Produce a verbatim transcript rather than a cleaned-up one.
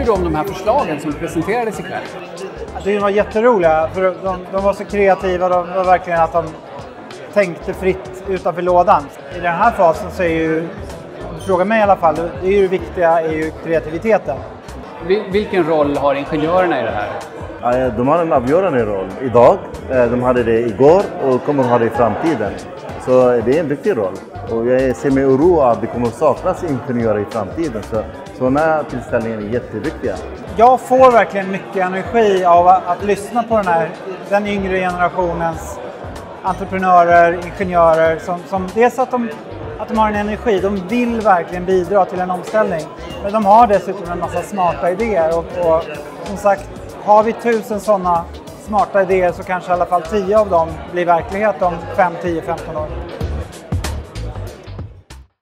tyckte du om de här förslagen som presenterades ikväll? Det var jätteroliga, för de, de var så kreativa, de var verkligen att de tänkte fritt utanför lådan. I den här fasen så är ju, om du frågar mig i alla fall, det är ju det viktiga är ju kreativiteten. Vilken roll har ingenjörerna i det här? De har en avgörande roll idag, de hade det igår och kommer ha det i framtiden. Så det är en viktig roll. Och jag ser med oro att det kommer att saknas ingenjörer i framtiden. Så sådana tillställningar är jätteviktiga. Jag får verkligen mycket energi av att, att lyssna på den här den yngre generationens entreprenörer, ingenjörer. Som, som dels att de, att de har en energi, de vill verkligen bidra till en omställning. Men de har dessutom en massa smarta idéer. Och, och som sagt, har vi tusen sådana smarta idéer så kanske i alla fall tio av dem blir verklighet om fem, tio, femton år.